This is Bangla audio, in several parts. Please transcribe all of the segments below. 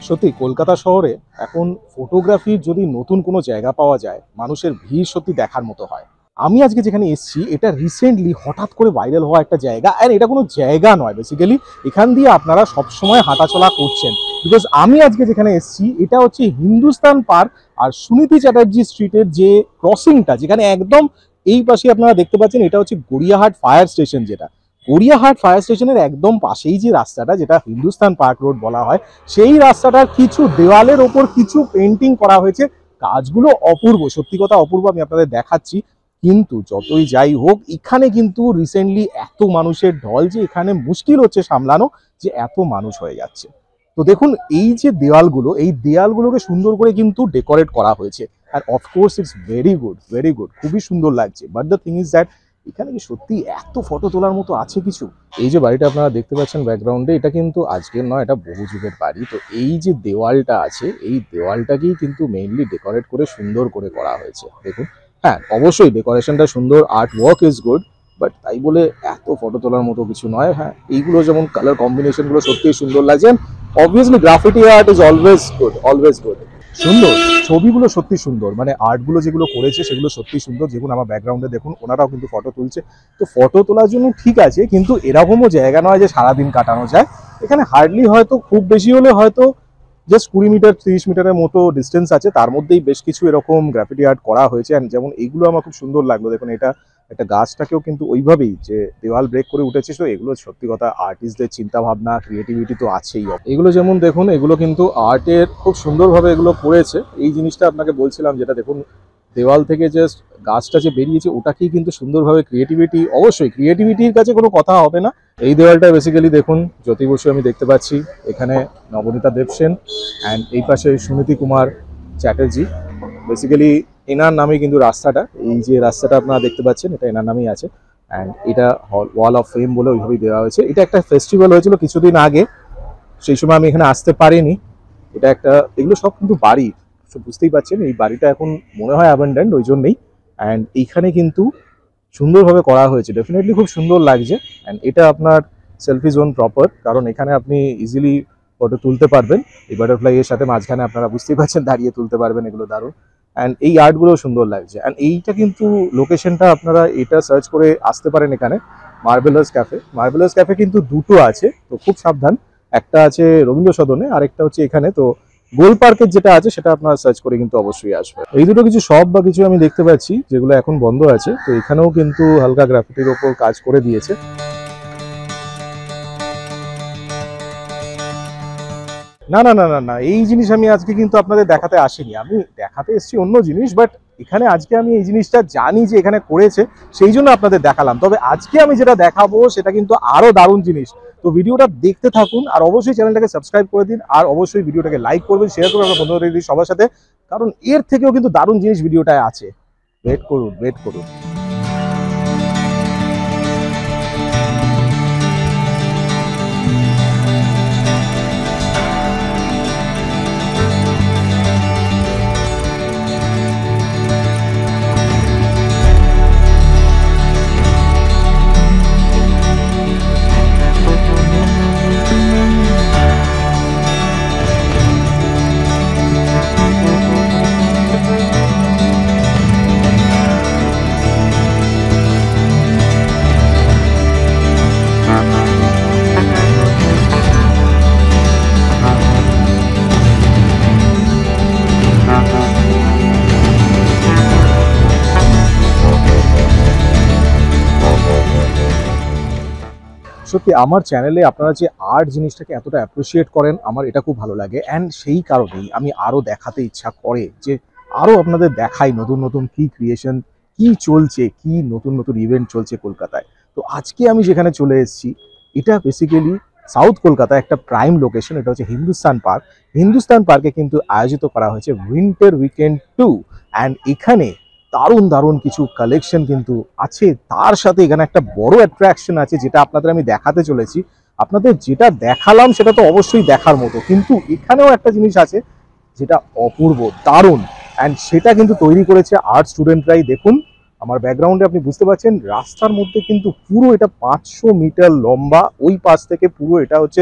সত্যি কলকাতা শহরে এখন ফটোগ্রাফির যদি নতুন কোনো জায়গা পাওয়া যায়, মানুষের ভিড় সত্যি দেখার মতো হয়। আমি আজকে যেখানে এসেছি এটা রিসেন্টলি হঠাৎ করে ভাইরাল হওয়া একটা জায়গা, আর এটা কোনো জায়গা নয়, বেসিক্যালি এখান দিয়ে আপনারা সবসময় হাঁটাচলা করছেন। বিকজ আমি আজকে যেখানে এসেছি এটা হচ্ছে হিন্দুস্তান পার্ক আর সুনীতি চ্যাটার্জি স্ট্রিটের যে ক্রসিংটা, যেখানে একদম এই পাশে আপনারা দেখতে পাচ্ছেন এটা হচ্ছে গড়িয়াহাট ফায়ার স্টেশন। যেটা গড়িয়াহাট ফায়ার স্টেশনের একদম পাশেই যে রাস্তাটা, যেটা হিন্দুস্তান পার্ক রোড বলা হয়, সেই রাস্তাটার কিছু দেওয়ালের ওপর কিছু পেন্টিং করা হয়েছে। কাজগুলো অপূর্ব, সত্যি কথা অপূর্ব, আমি আপনাদের দেখাচ্ছি। কিন্তু যতই যাই হোক, এখানে কিন্তু রিসেন্টলি এত মানুষের ঢল যে এখানে মুশকিল হচ্ছে সামলানো, যে এত মানুষ হয়ে যাচ্ছে। তো দেখুন এই যে দেওয়ালগুলো, এই দেওয়ালগুলোকে সুন্দর করে কিন্তু ডেকোরেট করা হয়েছে। আর of course it's very good, very good, খুবই সুন্দর লাগছে। But the thing is that এখানে কি সত্যি এত ফটো তোলার মতো আছে কিছু? এই যে বাড়িটা আপনারা দেখতে পাচ্ছেন ব্যাকগ্রাউন্ডে, এটা কিন্তু আজকের নয়, এটা বহু যুগের বাড়ি। তো এই যে দেওয়ালটা আছে, এই দেওয়ালটাকেই কিন্তু মেইনলি ডেকোরেট করে সুন্দর করে করা হয়েছে। দেখুন, হ্যাঁ অবশ্যই ডেকোরেশনটা সুন্দর, art work is good, but তাই বলে এত ফটো তোলার মতো কিছু নয়। হ্যাঁ, এইগুলো যেমন কালার কম্বিনেশনগুলো সত্যিই সুন্দর লাগছে। Obviously graffiti art is always good, always good. সুন্দর ছবিগুলো, সত্যি সুন্দর, মানে আর্টগুলো যেগুলো করেছে সেগুলো সত্যি সুন্দর। যেগুলো আমার ব্যাকগ্রাউন্ডে দেখুন, ওনারাও কিন্তু ফটো তুলছে। তো ফটো তোলার জন্য ঠিক আছে, কিন্তু এরকমও জায়গা নয় যে সারাদিন কাটানো যায়। এখানে হার্ডলি হয়তো খুব বেশি হলে হয়তো জাস্ট 20 মিটার 30 মিটারের মতো ডিস্টেন্স আছে, তার মধ্যেই বেশ কিছু এরকম গ্রাফিটি আর্ট করা হয়েছে। অ্যান্ড যেমন এইগুলো আমার খুব সুন্দর লাগলো। দেখুন, এটা একটা গাছটাকেও কিন্তু ওইভাবেই যে দেওয়াল ব্রেক করে উঠেছে। তো এগুলো সত্যি কথা আর্টিস্টদের চিন্তা ভাবনা, ক্রিয়েটিভিটি তো আছেই। এগুলো যেমন দেখুন, এগুলো কিন্তু আর্টের খুব সুন্দরভাবে এগুলো করেছে। এই জিনিসটা আপনাকে বলছিলাম, যেটা দেখুন দেওয়াল থেকে জাস্ট গাছটা যে বেরিয়েছে, ওটাকেই কিন্তু সুন্দরভাবে ক্রিয়েটিভিটি, অবশ্যই ক্রিয়েটিভিটির কাছে কোনো কথা হবে না। এই দেওয়ালটা বেসিক্যালি দেখুন জ্যোতি বসু আমি দেখতে পাচ্ছি, এখানে নবনীতা দেবসেন, অ্যান্ড এই পাশে সুনীতি কুমার চ্যাটার্জি। বেসিক্যালি এনার নামে কিন্তু রাস্তাটা, এই যে রাস্তাটা আপনারা দেখতে পাচ্ছেন, এটা এনার নামেই আছে। অ্যান্ড এটা ওয়াল অফ ফেম বলে ওইভাবেই দেওয়া হয়েছে। এটা একটা ফেস্টিভ্যাল হয়েছিল কিছুদিন আগে, সেই সময় আমি এখানে আসতে পারিনি। এটা একটা, এগুলো সব কিন্তু বাড়ি, বুঝতেই পারছেন এই বাড়িটা এখন মনে হয় অ্যাবান্ডেন্ড, ওই জন্যই। অ্যান্ড এইখানে কিন্তু সুন্দরভাবে করা হয়েছে, ডেফিনেটলি খুব সুন্দর লাগছে। অ্যান্ড এটা আপনার সেলফি জোন প্রপার, কারণ এখানে আপনি ইজিলি ফটো তুলতে পারবেন। এই বাটারফ্লাই এর সাথে মাঝখানে আপনারা বুঝতেই পারছেন দাঁড়িয়ে তুলতে পারবেন, এগুলো দারুণ। অ্যান্ড এই আর্টগুলো সুন্দর লাগছে। অ্যান্ড এইটা কিন্তু লোকেশনটা আপনারা এটা সার্চ করে আসতে পারেন এখানে, মার্বেলাস ক্যাফে। মার্বেলাস ক্যাফে কিন্তু দুটো আছে, তো খুব সাবধান। একটা আছে রবীন্দ্র সদনে, আরেকটা হচ্ছে এখানে। তো গোল পার্কের যেটা আছে সেটা আপনারা সার্চ করে কিন্তু অবশ্যই আসবে। এই দুটো কিছু শপ বা কিছু আমি দেখতে পাচ্ছি যেগুলো এখন বন্ধ আছে। তো এখানেও কিন্তু হালকা গ্রাফিটির ওপর কাজ করে দিয়েছে। না না না না না, এই জিনিস আমি আজকে কিন্তু আপনাদের দেখাতে আসিনি, আমি দেখাতে এসেছি অন্য জিনিস। বাট এখানে আজকে আমি এই জিনিসটা জানি যে এখানে করেছে, সেই জন্য আপনাদের দেখালাম। তবে আজকে আমি যেটা দেখাবো সেটা কিন্তু আরো দারুণ জিনিস। তো ভিডিওটা দেখতে থাকুন, আর অবশ্যই চ্যানেলটাকে সাবস্ক্রাইব করে দিন, আর অবশ্যই ভিডিওটাকে লাইক করবেন, শেয়ার করবেন আপনার বন্ধুদের সবার সাথে, কারণ এর থেকেও কিন্তু দারুণ জিনিস ভিডিওটায় আছে। ওয়েট করুন, ওয়েট করুন। সত্যি আমার চ্যানেলে আপনারা যে আর্ট জিনিসটাকে এতটা অ্যাপ্রিসিয়েট করেন, আমার এটা খুব ভালো লাগে। অ্যান্ড সেই কারণেই আমি আরও দেখাতে ইচ্ছা করে যে আরও আপনাদের দেখাই নতুন নতুন কী ক্রিয়েশন, কী চলছে, কী নতুন নতুন ইভেন্ট চলছে কলকাতায়। তো আজকে আমি যেখানে চলে এসেছি, এটা বেসিক্যালি সাউথ কলকাতা একটা প্রাইম লোকেশন। এটা হচ্ছে হিন্দুস্তান পার্ক। হিন্দুস্তান পার্কে কিন্তু আয়োজিত করা হয়েছে উইন্টার উইকেন্ড 2। অ্যান্ড এখানে দারুণ দারুণ কিছু কালেকশন কিন্তু আছে। তার সাথে এখানে একটা বড় অ্যাট্রাকশন আছে, যেটা আপনাদের আমি দেখাতে চলেছি। আপনাদের যেটা দেখালাম সেটা তো অবশ্যই দেখার মতো, কিন্তু এখানেও একটা জিনিস আছে যেটা অপূর্ব, দারুণ। অ্যান্ড সেটা কিন্তু তৈরি করেছে আর্ট স্টুডেন্টরাই। দেখুন আমার ব্যাকগ্রাউন্ডে আপনি বুঝতে পারছেন, রাস্তার মধ্যে কিন্তু পুরো এটা 500 মিটার লম্বা, ওই পাশ থেকে পুরো এটা হচ্ছে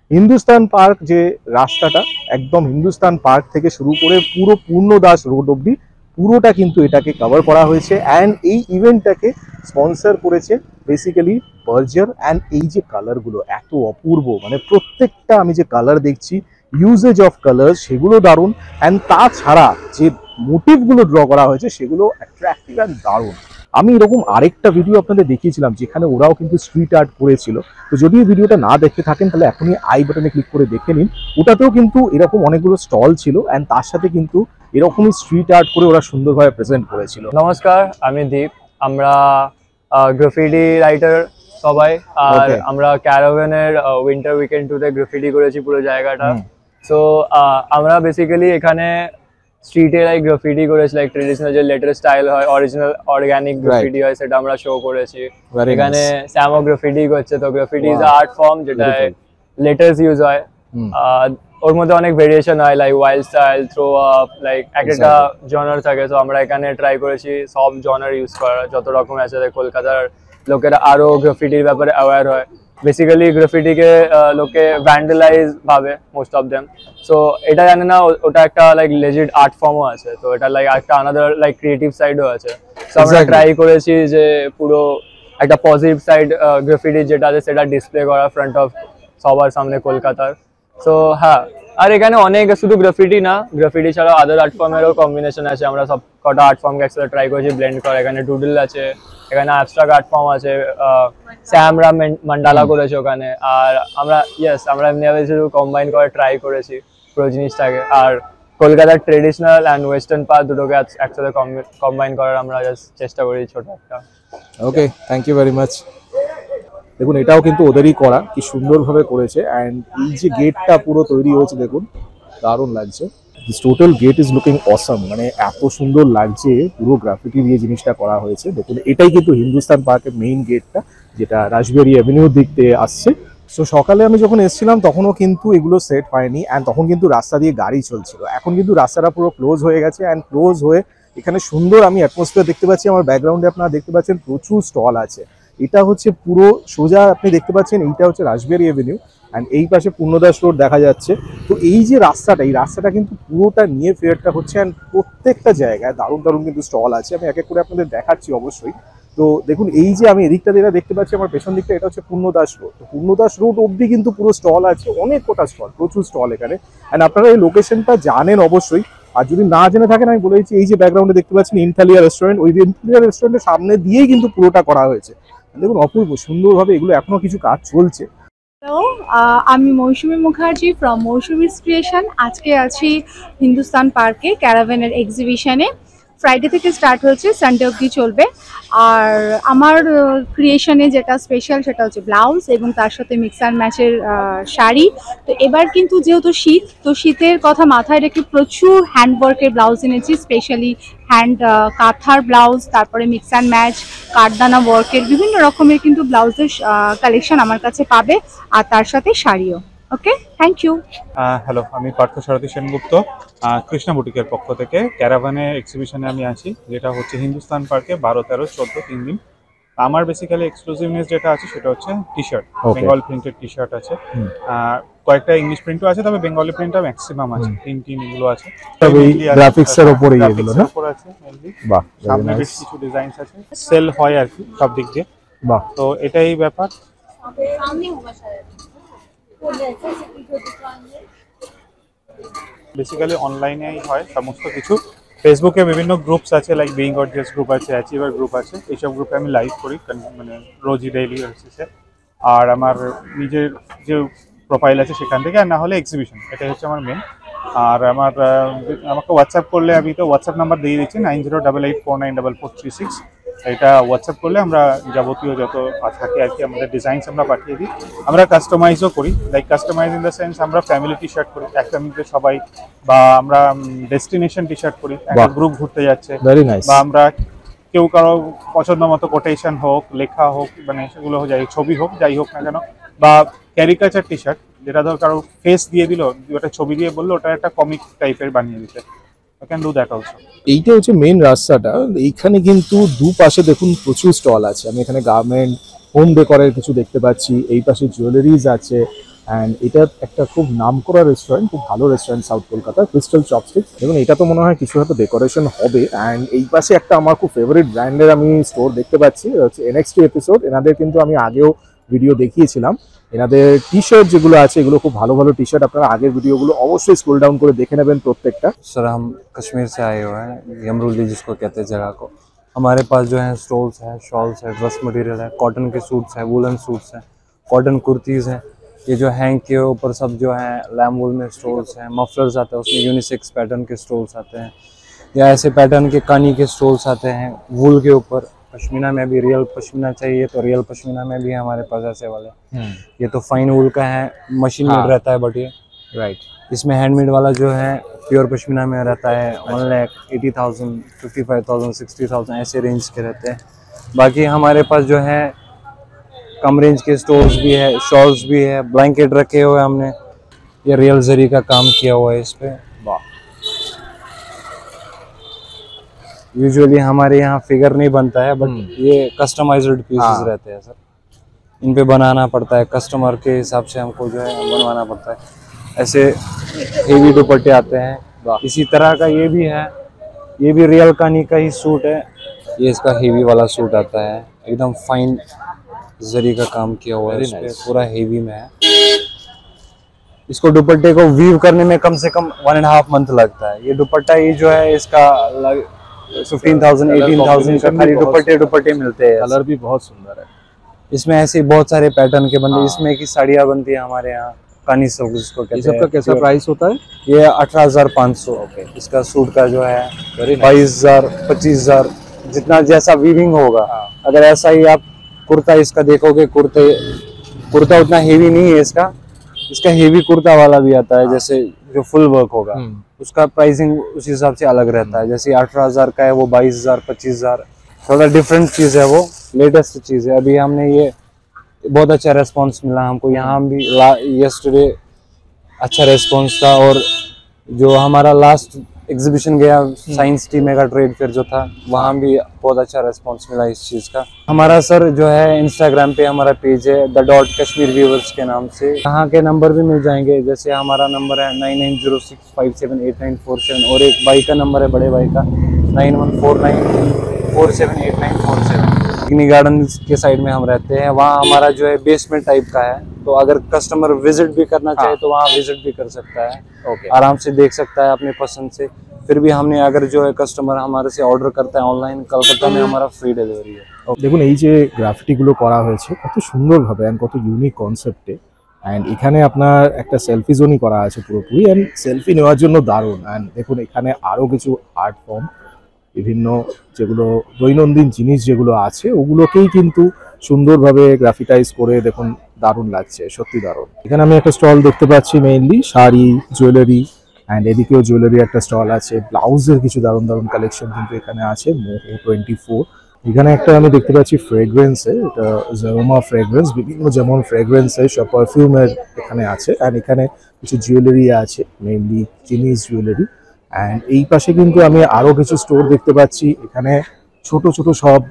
হিন্দুস্তান পার্ক যে রাস্তাটা, একদম হিন্দুস্তান পার্ক থেকে শুরু করে পুরো পূর্ণদাস রোড অব্দি পুরোটা কিন্তু এটাকে কভার করা হয়েছে। অ্যান্ড এই ইভেন্টটাকে স্পন্সর করেছে বেসিক্যালি বার্জার। অ্যান্ড এই যে কালারগুলো এত অপূর্ব, মানে প্রত্যেকটা আমি যে কালার দেখছি, ইউজেজ অফ কালার সেগুলো দারুণ। অ্যান্ড তাছাড়া যে মোটিভগুলো ড্র করা হয়েছে সেগুলো অ্যাট্রাক্টিভ অ্যান্ড দারুণ। আমি এরকম আরেকটা ভিডিও আপনাদের দেখিয়েছিলাম যেখানে ওরাও কিন্তু স্ট্রিট আর্ট করেছিল। তো যদি এই ভিডিওটা না দেখে থাকেন তাহলে এখনই আই বাটনে ক্লিক করে দেখে নিন। ওটাতেও কিন্তু এরকম অনেকগুলো স্টল ছিল, অ্যান্ড তার সাথে কিন্তু এরকমই স্ট্রিট আর্ট করে ওরা সুন্দরভাবে প্রেজেন্ট করেছিল। নমস্কার, আমি দীপ। আমরা গ্রাফিটি রাইটার সবাই, আর আমরা ক্যারাভ্যানের উইন্টার উইকেন্ড টুতে গ্রাফিটি করেছি পুরো জায়গাটা। সো আমরা বেসিক্যালি এখানে স্ট্রিটে লাইক গ্রাফিটি করেছি, লাইক ট্রেডিশনাল যে লেটার স্টাইল হয়, অরিজিনাল অর্গানিক গ্রাফিটি হয়, সেটা আমরা শো করেছি। এখানে স্যামো গ্রাফিটি করছে। তো গ্রাফিটি ইজ আর্ট ফর্ম যেটায় লেটার্স ইউজ হয়। ওর মধ্যে অনেক ভেরিয়েশন হয়, like wild style, throw up, like একটা জনার থাকে। তো আমরা এখানে ট্রাই করেছি সব জনার ইউজ করার, যত রকম আছে। কলকাতার লোকেরা আরো গ্রাফিটির ব্যাপারে অ্যাওয়্যার হয়। বেসিক্যালি গ্রাফিটিকে লোকে ভ্যান্ডালাইজ ভাবে মোস্ট অফ দেম। সো এটা জানে না ওটা একটা লাইক লেজিট আর্ট ফর্মও আছে। তো এটা লাইক একটা আনাদার লাইক ক্রিয়েটিভ সাইডও আছে। সো আমরা ট্রাই করেছি যে পুরো একটা পজিটিভ সাইড গ্রাফিটি যেটা আছে সেটা ডিসপ্লে করা ফ্রন্ট অফ সবার সামনে কলকাতার। সো হ্যাঁ, আর এখানে অনেক শুধু গ্রাফিটি না, গ্রাফিটি ছাড়াও আদার আর্ট ফর্মেরও কম্বিনেশন আছে। আমরা সব কটা আর্ট ফর্মকে একসাথে ট্রাই করেছি ব্লেন্ড করা। এখানে ডুডল আছে, এখানে অ্যাবস্ট্রাক্ট আর্ট ফর্ম আছে, স্যামরা মান্ডালা করেছে ওখানে। আর আমরা আমরা এমনি কম্বাইন করে ট্রাই করেছি পুরো জিনিসটাকে। আর কলকাতার ট্রেডিশনাল অ্যান্ড ওয়েস্টার্ন পার্ট দুটোকে একসাথে কম্বাইন করার আমরা জাস্ট চেষ্টা করি ছোট একটা। Okay, thank you very much. দেখুন এটাও কিন্তু ওদেরই করা, কি সুন্দরভাবে করেছে। অ্যান্ড এই যে গেটটা পুরো তৈরি হয়েছে দেখুন, দারুণ লাগছে। This total gate is looking awesome, মানে এত সুন্দর লাগছে পুরো গ্রাফিটি দিয়ে জিনিসটা করা হয়েছে। দেখুন এটাই কিন্তু হিন্দুস্তান পার্কের মেইন গেটটা, যেটা রাসবিহারী অ্যাভিনিউর দিক দিয়ে আসছে। সো সকালে আমি যখন এসেছিলাম তখনও কিন্তু এগুলো সেট হয়নি, অ্যান্ড তখন কিন্তু রাস্তা দিয়ে গাড়ি চলছিল। এখন কিন্তু রাস্তাটা পুরো ক্লোজ হয়ে গেছে। অ্যান্ড ক্লোজ হয়ে এখানে সুন্দর আমি অ্যাটমসফিয়ার দেখতে পাচ্ছি। আমার ব্যাকগ্রাউন্ডে আপনারা দেখতে পাচ্ছেন প্রচুর স্টল আছে। এটা হচ্ছে পুরো সোজা আপনি দেখতে পাচ্ছেন, এইটা হচ্ছে রাসবিহারী অ্যাভিনিউ, অ্যান্ড এই পাশে পূর্ণদাস রোড দেখা যাচ্ছে। তো এই যে রাস্তাটা, এই রাস্তাটা কিন্তু পুরোটা নিয়ে ফেয়ারটা হচ্ছে। অ্যান্ড প্রত্যেকটা জায়গায় দারুণ দারুণ কিন্তু স্টল আছে। আমি এক এক করে আপনাদের দেখাচ্ছি অবশ্যই। তো দেখুন এই যে আমি এদিকটা যেটা দেখতে পাচ্ছি আমার পেছন দিকটা, এটা হচ্ছে পূর্ণদাস রোড। তো পূর্ণদাস রোড অবধি কিন্তু পুরো স্টল আছে, অনেক কটা স্টল, প্রচুর স্টল এখানে। অ্যান্ড আপনারা এই লোকেশনটা জানেন অবশ্যই, আর যদি না জেনে থাকেন আমি বলে দিচ্ছি, এই যে ব্যাকগ্রাউন্ডে দেখতে পাচ্ছেন ইনথালিয়া রেস্টুরেন্ট, ওই ইনথালিয়া রেস্টুরেন্টের সামনে দিয়েই কিন্তু পুরোটা করা হয়েছে। দেখুন অপূর্ব সুন্দরভাবে, এগুলো এখনো কিছু কাজ চলছে। হ্যালো, আমি মৌসুমী মুখার্জি ফ্রম মৌসুমীস ক্রিয়েশন। আজকে আছি হিন্দুস্তান পার্কে ক্যারাভ্যানের এক্সিবিশনে। ফ্রাইডে থেকে স্টার্ট হয়েছে, সানডে অবধি চলবে। আর আমার ক্রিয়েশনে যেটা স্পেশাল সেটা হচ্ছে ব্লাউজ এবং তার সাথে মিক্স অ্যান্ড ম্যাচের শাড়ি। তো এবার কিন্তু যেহেতু শীত, তো শীতের কথা মাথায় রেখে প্রচুর হ্যান্ডওয়ার্কের ব্লাউজ এনেছি, স্পেশালি হ্যান্ড কাঁথার ব্লাউজ, তারপরে মিক্স অ্যান্ড ম্যাচ, কাঠদানা ওয়ার্কের বিভিন্ন রকমের কিন্তু ব্লাউজের কালেকশন আমার কাছে পাবে, আর তার সাথে শাড়িও। ওকে, থ্যাংক ইউ। হ্যালো, আমি পার্থসারথী সেনগুপ্ত, কৃষ্ণা বুটিকের পক্ষ থেকে ক্যারাভানে এক্সিবিশনে আমি আছি, যেটা হচ্ছে হিন্দুস্তান পার্কে 12, 13, 14 3 দিন। আমার বেসিক্যালি এক্সক্লুসিভনেস যেটা আছে সেটা হচ্ছে T shirt, Bengal printed T shirt আছে। কয়েকটা ইংলিশ প্রিন্টও আছে, তবে বেঙ্গলি প্রিন্টটা ম্যাক্সিমাম আছে, তিন এগুলো আছে। তবে গ্রাফিক্সের উপরে এগুলো না, উপর আছে মেইনলি। বাহ, সামনে বেশ কিছু ডিজাইনস আছে, সেল হয় আর কি সব দিক দিয়ে। বাহ, তো এটাই ব্যাপার। বেসিক্যালি অনলাইনেই হয় সমস্ত কিছু। ফেসবুকে বিভিন্ন গ্রুপস আছে, লাইক বিইং গর্জিয়াস গ্রুপ আছে, অ্যাচিভার গ্রুপ আছে। এইসব গ্রুপে আমি লাইভ করি, মানে রোজই ডেইলি বেসিসে। আর আমার নিজের যে প্রোফাইল আছে সেখান থেকে, আর না হলে এক্সিবিশন, এটাই হচ্ছে আমার মেন। আর আমাকে হোয়াটসঅ্যাপ করলে, আমি তো হোয়াটসঅ্যাপ নাম্বার দিয়ে দিচ্ছি 9088494436। এটা হোয়াটসঅ্যাপ করলে আমরা যাবতীয় যত থাকে আর কি আমাদের ডিজাইনস আমরা পাঠিয়ে দিই। আমরা কাস্টমাইজও করি, like customise in the sense আমরা ফ্যামিলি টি শার্ট করি, এক ফ্যামিলিতে সবাই, বা আমরা ডেস্টিনেশন টি শার্ট করি, একটা গ্রুপ ঘুরতে যাচ্ছে, বা আমরা কেউ কারো পছন্দ মতো কোটেশন হোক, লেখা হোক, মানে সেগুলো যাই ছবি হোক, যাই হোক না কেন, বা ক্যারিকাচার টি শার্ট, যেটা ধর কারো ফেস দিয়ে দিল, ওটা ছবি দিয়ে বললো ওটা একটা কমিক টাইপের বানিয়ে দিতে, ক্যান ডু দ্যাট অলসো। এইটা হচ্ছে মেইন রাস্তাটা। এইখানে কিন্তু দুপাশে দেখুন প্রচুর স্টল আছে। আমি এখানে গার্মেন্ট, হোম ডেকোরের কিছু দেখতে পাচ্ছি, এই পাশে জুয়েলারিজ আছে, অ্যান্ড এটা একটা খুব নামকরা রেস্টুরেন্ট, খুব ভালো restaurant south Kolkata, crystal chopstick. দেখুন এটা তো মনে হয় কিছু হয়তো ডেকোরেশন হবে। অ্যান্ড এই পাশে একটা আমার খুব ফেভারিট ব্র্যান্ডের আমি স্টোর দেখতে পাচ্ছি, হচ্ছে NXT এপিসোড। এনাদের কিন্তু আমি আগেও ভিডিও দেখিয়েছিলাম। এনাদের টি শার্ট যেগুলো আছে এগুলো খুব ভালো ভালো টি শার্ট, আপনারা আগের ভিডিওগুলো অবশ্যই স্ক্রল ডাউন করে দেখে নেবেন প্রত্যেকটা। सर हम कश्मीर से आए हुए हैं, यमरुल्ली जिसको कहते हैं जगह को। हमारे पास जो है स्टोल्स है, शॉल्स है, ड्रेस मटेरियल है, कॉटन के सूट्स हैं, वुलन सूट्स हैं, कॉटन कुर्तीज़ हैं। ये जो हैंग के ऊपर सब जो है लैम वूल में स्टोल्स हैं, मफलर्स आते हैं उसमें यूनिसेक्स पैटर्न के स्टोल्स आते हैं, या ऐसे पैटर्न के कानी के स्टोल्स आते हैं वूल के ऊपर। पश्मीना में भी रियल पश्मीना चाहिए तो रियल पश्मीना में भी हमारे पास ऐसे वाले। ये तो फाइन वूल का है, मशीन मेड रहता है, बट ये রাইট। इसमें हैंडमेड वाला जो है प्योर पश्मीना में रहता है 1,80,000, 55,000, 60,000 ऐसे रेंज के रहते हैं। बाकी हमारे पास जो है कम रेंज के स्टोर्स भी है, शॉल्स भी है, ब्लैंकेट रखे हुए हमने, ये रियल जरी का काम किया हुआ है इस पे। বাহ, यूजुअली हमारे यहाँ फिगर नहीं बनता है, बट ये कस्टमाइज्ड पीसेस रहते हैं सर। इन पे बनाना पड़ता है, कस्टमर के हिसाब से हमको जो है बनवाना पड़ता है। ऐसे हेवी दुपट्टे आते हैं, इसी तरह का ये भी है, ये भी रियल कानी का ही सूट है। ये इसका हेवी वाला सूट आता है, एकदम फाइन जरी का काम किया हुआ है इस पे, पूरा हेवी में है। इसको दुपट्टे को वीव करने में कम से कम 1.5 मंथ लगता है। ये दुपट्टा ही जो है इसका 15,000, 18,000 का खाली दुपट्टे मिलते हैं। कलर भी बहुत सुंदर है। इसमें ऐसे बहुत सारे पैटर्न के बनते, इसमें की साड़ियाँ बनती है हमारे यहाँ, कानी सिल्क जिसको ये कहते सबका हैं। कैसा प्राइस होता है? ये 18,500। इसका सूट का जो है 22,000, 25,000, जितना जैसा वीविंग होगा। अगर ऐसा ही आप कुर्ता इसका देखोगे, कुर्ता उतना हेवी नहीं है इसका हेवी कुर्ता वाला भी आता है, जैसे जो फुल वर्क होगा उसका प्राइसिंग उस हिसाब से अलग रहता है। जैसे 18,000 का है वो 22,000, 25,000, थोड़ा डिफरेंट चीज़ है, वो लेटेस्ट चीज़ है। अभी हमने ये बहुत अच्छा रेस्पॉन्स मिला हमको, यहाँ भी यस्टरडे अच्छा रेस्पॉन्स था। और जो हमारा लास्ट एग्जीबिशन गया Science City mega trade fair जो था, वहाँ भी बहुत अच्छा रेस्पॉन्स मिला इस चीज़ का। हमारा सर जो है इंस्टाग्राम पे हमारा पेज है @कश्मीर वीवर्स के नाम से। यहाँ के नंबर भी मिल जाएंगे, जैसे हमारा नंबर है 9906578947, और एक भाई का नंबर है, बड़े भाई का 9149478947। पिकनिक गार्डन के साइड में हम रहते हैं, वहाँ हमारा जो है बेसमेंट टाइप का है, तो अगर कस्टमर विजिट भी करना चाहे तो वहाँ विजिट भी कर सकता है, आराम से देख सकता है अपने पसंद से। फिर भी हमने अगर जो है कस्टमर हमारे से ऑर्डर करता है ऑनलाइन, कलकत्ता में हमारा फ्री डिलीवरी है। দেখুন এই যে গ্রাফিটিগুলো করা হয়েছে কত সুন্দরভাবে অ্যান্ড কত ইউনিক কনসেপ্টে। অ্যান্ড এখানে আপনার একটা সেলফি জোনই করা আছে পুরোপুরি, অ্যান্ড সেলফি নেওয়ার জন্য দারুণ। অ্যান্ড দেখুন এখানে আরও কিছু আর্ট ফর্ম, বিভিন্ন যেগুলো দৈনন্দিন জিনিস যেগুলো আছে ওগুলোকেই কিন্তু সুন্দরভাবে গ্রাফিটাইজ করে দেখুন দারুণ লাগছে, সত্যি দারুণ। এখানে আমি একটা স্টল দেখতে পাচ্ছি, মেইনলি শাড়ি, জুয়েলারি, অ্যান্ড এদিকেও জুয়েলারি একটা স্টল আছে। ব্লাউজের কিছু দারুণ দারুণ কালেকশন কিন্তু এখানে আছে। মোহো 24, এখানে একটা আমি দেখতে পাচ্ছি ফ্রেগ্রেন্সে, এটা জারোমা ফ্রেগ্রেন্স, বিভিন্ন যেমন ফ্রেগ্রেন্সে সব পারফিউমের এখানে আছে। অ্যান্ড এখানে কিছু জুয়েলারি আছে, মেইনলি চিনিজ জুয়েলারি। অ্যান্ড এই পাশে কিন্তু আমি আরও কিছু স্টোর দেখতে পাচ্ছি, এখানে ছোট ছোট সব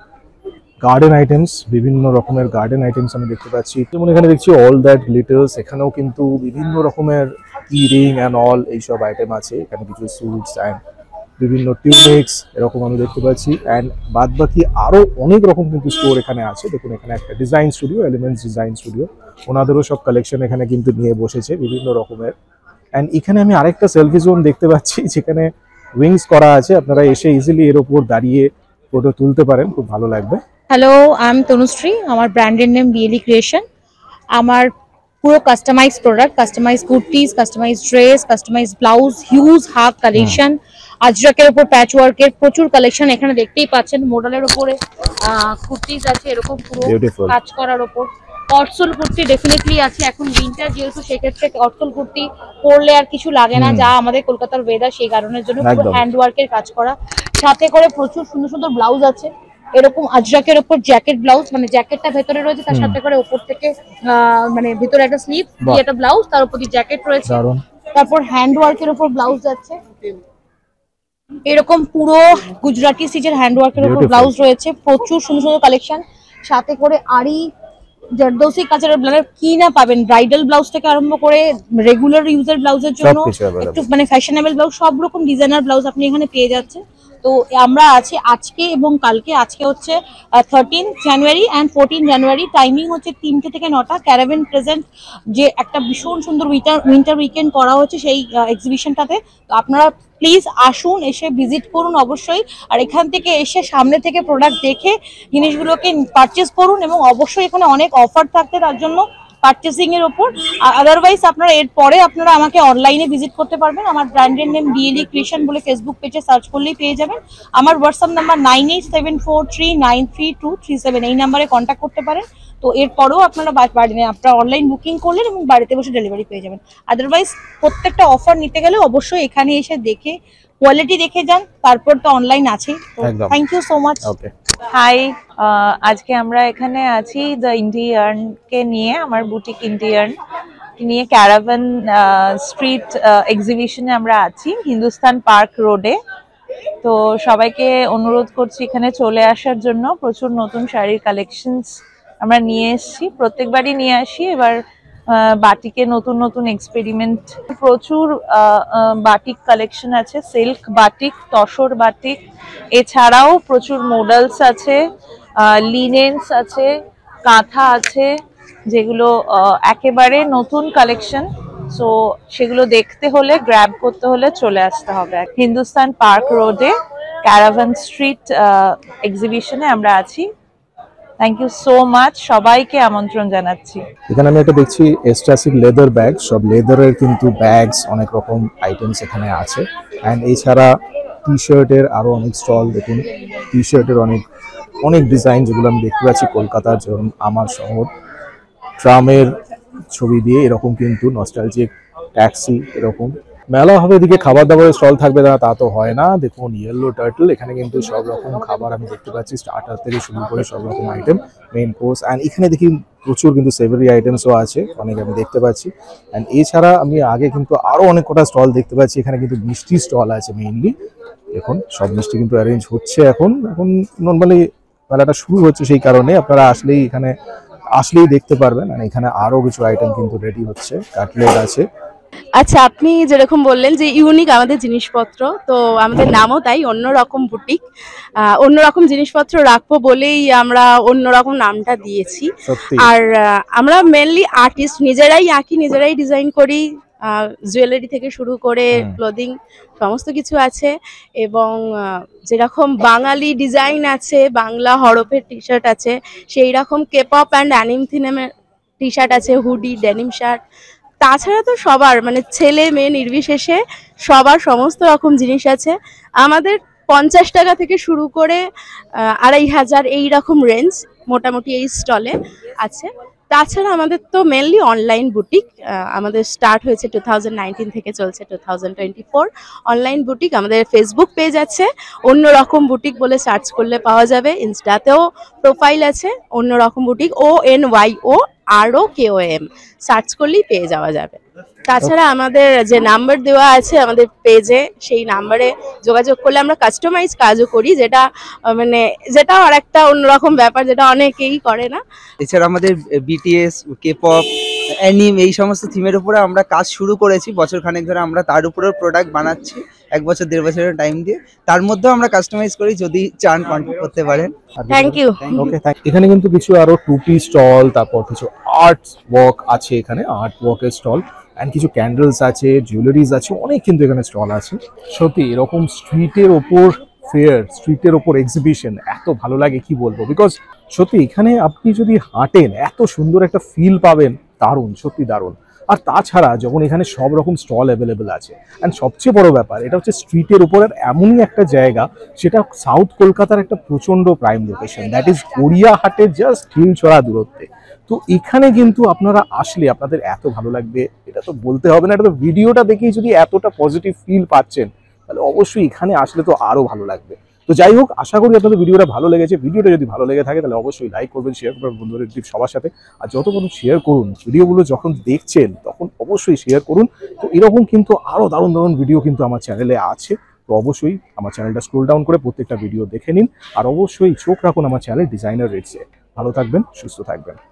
গার্ডেন আইটেমস, বিভিন্ন রকমের গার্ডেন আইটেমস আমি দেখতে পাচ্ছি। যেমন এখানে দেখছি অল দ্যাট গ্লিটার্স, এখানেও কিন্তু বিভিন্ন রকমের কি রিং অ্যান্ড অল এইসব আইটেম আছে। এখানে কিছু স্যুটস অ্যান্ড বিভিন্ন টিউনিক্স এরকম আমি দেখতে পাচ্ছি। অ্যান্ড বাদ বাকি আরও অনেক রকম কিন্তু স্টোর এখানে আছে। দেখুন এখানে একটা design studio, elements design studio, ওনাদেরও সব কালেকশন এখানে কিন্তু নিয়ে বসেছে বিভিন্ন রকমের। অ্যান্ড এখানে আমি আরেকটা সেলফি জোন দেখতে পাচ্ছি যেখানে উইংস করা আছে, আপনারা এসে ইজিলি এর ওপর দাঁড়িয়ে ফটো তুলতে পারেন, খুব ভালো লাগবে। হ্যালো, আই এম তনুশ্রী, আমার ব্র্যান্ডের নেম বিএলই ক্রিয়েশন। আমার পুরো customise product, customise kurtis, customise dress, customise blouse, huge half collection, আজরাকের উপর প্যাচ ওয়ার্কের প্রচুর কালেকশন এখানে দেখতেই পাচ্ছেন। মডেলের উপরে কুর্তিজ আছে এরকম পুরো কাজ করার উপর। অর্সল কুর্তি ডেফিনেটলি আছে, এখন উইন্টার যেহেতু সেক্ষেত্রে অর্সল কুর্তি পরলে আর কিছু লাগে না, যা আমাদের কলকাতার ওয়েদার সেই কারণের জন্য পুরো হ্যান্ড ওয়ার্কের কাজ করা। সাথে করে প্রচুর সুন্দর সুন্দর ব্লাউজ আছে, এরকম আজরাকের উপর জ্যাকেট ব্লাউজ, মানে জ্যাকেটটা ভেতরে রয়েছে, তার সাথে করে উপর থেকে মানে ভিতরে একটা স্লিভ দিয়ে একটা ব্লাউজ, তার উপর দিয়ে জ্যাকেট রয়েছে। তারপর হ্যান্ড ওয়ার্কের উপর ব্লাউজ যাচ্ছে, এরকম পুরো গুজরাটি স্টিচের হ্যান্ড ওয়ার্কের উপর ব্লাউজ রয়েছে, প্রচুর সুন্দর সুন্দর কালেকশন। সাথে করে আড়ি জারদৌসি কালচারাল মানে কি না পাবেন, ব্রাইডাল ব্লাউজ থেকে আরম্ভ করে রেগুলার ইউজার ব্লাউজের জন্য সবকিছু available। একটু মানে ফ্যাশনেবল ব্লাউজ, সব রকম ডিজাইনার ব্লাউজ আপনি এখানে পেয়ে যাচ্ছেন। তো আমরা আছি আজকে এবং কালকে। আজকে হচ্ছে 13 জানুয়ারি অ্যান্ড 14 জানুয়ারি, টাইমিং হচ্ছে 3টে থেকে 9টা। ক্যারাভেন প্রেজেন্ট যে একটা ভীষণ সুন্দর উইন্টার উইকেন্ড করা হচ্ছে সেই এক্সিবিশনটাতে। তো আপনারা প্লিজ আসুন, এসে ভিজিট করুন অবশ্যই, আর এখান থেকে এসে সামনে থেকে প্রোডাক্ট দেখে জিনিসগুলোকে পারচেস করুন, এবং অবশ্যই এখানে অনেক অফার থাকতে তার জন্য পারচেসিং এর উপর। আদারওয়াইজ আপনারা এরপরে আপনারা আমাকে অনলাইনে ভিজিট করতে পারবেন। আমার ব্র্যান্ডের নেম বিএলই ক্রিয়েশন বলে ফেসবুক পেজে সার্চ করলেই পেয়ে যাবেন। আমার হোয়াটসঅ্যাপ নাম্বার 9874393237, এই নাম্বারে কন্ট্যাক্ট করতে পারেন। তো এরপরেও আপনারা আপনারা অনলাইন বুকিং করলেন এবং বাড়িতে বসে ডেলিভারি পেয়ে যাবেন। আদারওয়াইজ প্রত্যেকটা অফার নিতে গেলে অবশ্যই এখানে এসে দেখে কোয়ালিটি দেখে যান, তারপর তো অনলাইন আছে। একদম। Thank you so much. Okay, hi, আজকে আমরা এখানে আছি দ্য ইন্ডিয়ানকে নিয়ে, আমার বুটিক ইন্ডিয়ান নিয়ে ক্যারাভান স্ট্রিট এক্সিবিশনে আমরা আছি হিন্দুস্তান পার্ক রোডে। তো সবাইকে অনুরোধ করছি এখানে চলে আসার জন্য। প্রচুর নতুন শাড়ির কালেকশনস আমরা নিয়ে এসেছি, প্রত্যেকবারই নিয়ে আসি। এবার বাটিকে নতুন নতুন এক্সপেরিমেন্ট, প্রচুর বাটিক কালেকশন আছে, সিল্ক বাটিক, তসর বাটিক, এছাড়াও প্রচুর মডেলস আছে, লিনেন্স আছে, কাঁথা আছে, যেগুলো একেবারে নতুন কালেকশন। সো সেগুলো দেখতে হলে, গ্র্যাব করতে হলে চলে আসতে হবে হিন্দুস্তান পার্ক রোডে ক্যারাভান স্ট্রিট এক্সিবিশনে আমরা আছি। থ্যাংক ইউ সো মাচ, সবাইকে আমন্ত্রণ জানাচ্ছি। এখানে আমি একটা দেখছি এস্টাসিক লেদার ব্যাগ, সব লেদারের কিন্তু ব্যাগস, অনেক রকম আইটেমস এখানে আছে। অ্যান্ড এছাড়া টি শার্টের আরো অনেক স্টল দেখুন, টি শার্টের অনেক ডিজাইন, যেগুলো আমি দেখতে পাচ্ছি কলকাতার, যেমন আমার শহর, ট্রামের ছবি দিয়ে এরকম কিন্তু নস্টালজিক ট্যাক্সি এরকম। মেলা হবে এদিকে খাবার দাবারের স্টল থাকবে না তা তো হয় না। দেখুন ইয়েলো টার্টল, এখানে কিন্তু সব রকম খাবার আমি দেখতে পাচ্ছি, স্টার্টার থেকে শুরু করে সব রকম আইটেম, মেইন কোর্স। অ্যান্ড এখানে দেখি প্রচুর কিন্তু সেভারি আইটেমসও আছে অনেক, আমি দেখতে পাচ্ছি। অ্যান্ড এছাড়া আমি আগে কিন্তু আরও অনেক কটা স্টল দেখতে পাচ্ছি। এখানে কিন্তু মিষ্টি স্টল আছে মেইনলি, দেখুন সব মিষ্টি কিন্তু অ্যারেঞ্জ হচ্ছে এখন নর্মালি মেলাটা শুরু হচ্ছে, সেই কারণে আপনারা আসলেই দেখতে পারবেন। আর এখানে আরও কিছু আইটেম কিন্তু রেডি হচ্ছে, কাটলেট আছে। আচ্ছা, আপনি যেরকম বললেন যে ইউনিক আমাদের জিনিসপত্র, তো আমাদের নামও তাই অন্যরকম বুটিক। অন্যরকম জিনিসপত্র রাখবো বলেই আমরা অন্যরকম নামটা দিয়েছি। আর আমরা মেনলি আর্টিস্ট, নিজেরাই আঁকি, নিজেরাই ডিজাইন করি, জুয়েলারি থেকে শুরু করে ক্লোদিং সমস্ত কিছু আছে। এবং যেরকম বাঙালি ডিজাইন আছে, বাংলা হরফের টি শার্ট আছে, সেই রকম কেপপ অ্যান্ড অ্যানিম থিমের টি শার্ট আছে, হুডি, ডেনিম শার্ট। তাছাড়া তো সবার মানে ছেলে মেয়ে নির্বিশেষে সবার সমস্ত রকম জিনিস আছে। আমাদের 50 টাকা থেকে শুরু করে 2500 এই রকম রেঞ্জ মোটামুটি এই স্টলে আছে। তাছাড়া আমাদের তো মেনলি অনলাইন বুটিক, আমাদের স্টার্ট হয়েছে 2019 থেকে, চলছে 2024। অনলাইন বুটিক, আমাদের ফেসবুক পেজ আছে অন্যরকম বুটিক বলে সার্চ করলে পাওয়া যাবে। ইনস্টাতেও প্রোফাইল আছে অন্যরকম বুটিক, ONYOROKOM সার্চ করলেই পেয়ে যাওয়া যাবে। তাছাড়া আমাদের যে নাম্বার দেওয়া আছে আমাদের পেজে, সেই নাম্বারে যোগাযোগ করলে আমরা কাস্টমাইজ কাজও করি, যেটাও আর একটা অন্যরকম ব্যাপার, যেটা অনেকেই করে না। এছাড়া আমাদের বিটিএস, কেপপ, অ্যানিম এই সমস্ত থিমের উপরে আমরা কাজ শুরু করেছি বছর খানেক ধরে। আমরা তার উপরেও প্রোডাক্ট বানাচ্ছি 1 বছর 1.5 বছরের টাইম দিয়ে। তার মধ্যেও আমরা কাস্টমাইজ করি, যদি চান কন্ট্যাক্ট করতে পারেন। Thank you. ওকে, এখানে কিন্তু কিছু আরো টুপি স্টল, তারপর কিছু আর্ট ওয়ার্ক আছে, এখানে আর্ট ওয়ার্কের স্টল, অ্যান্ড কিছু ক্যান্ডেলস আছে, জুয়েলারিজ আছে, অনেক কিন্তু এখানে স্টল আছে। সত্যি এরকম স্ট্রিটের ওপর ফেয়ার, স্ট্রিটের ওপর এক্সিবিশন এত ভালো লাগে কি বলবো। বিকজ সত্যি এখানে আপনি যদি হাঁটেন এত সুন্দর একটা ফিল পাবেন, দারুণ, সত্যি দারুণ। আর তাছাড়া যখন এখানে সব রকম স্টল অ্যাভেলেবেল আছে, অ্যান্ড সবচেয়ে বড় ব্যাপার এটা হচ্ছে স্ট্রিটের উপরের এমনই একটা জায়গা, সেটা সাউথ কলকাতার একটা প্রচন্ড প্রাইম লোকেশন, দ্যাট ইজ গড়িয়াহাটের জাস্ট ঢিলছড়া দূরত্বে। তো এখানে কিন্তু আপনারা আসলে আপনাদের এত ভালো লাগবে, এটা তো বলতে হবে না। এটা তো ভিডিওটা দেখেই যদি এতটা পজিটিভ ফিল পাচ্ছেন, তাহলে অবশ্যই এখানে আসলে তো আরো ভালো লাগবে। তো যাই হোক, আশা করি আপনাদের ভিডিওটা ভালো লেগেছে। ভিডিওটা যদি ভালো লেগে থাকে তাহলে অবশ্যই লাইক করবেন, শেয়ার করবেন বন্ধুদের সবার সাথে। আর যত মানুষ শেয়ার করুন, ভিডিওগুলো যখন দেখছেন তখন অবশ্যই শেয়ার করুন। তো এরকম কিন্তু আরো দারুণ দারুণ ভিডিও কিন্তু আমার চ্যানেলে আছে। তো অবশ্যই আমার চ্যানেলটা স্ক্রল ডাউন করে প্রত্যেকটা ভিডিও দেখে নিন। আর অবশ্যই চোখ রাখুন আমার চ্যানেল ডিজাইনার রেটসে। ভালো থাকবেন, সুস্থ থাকবেন।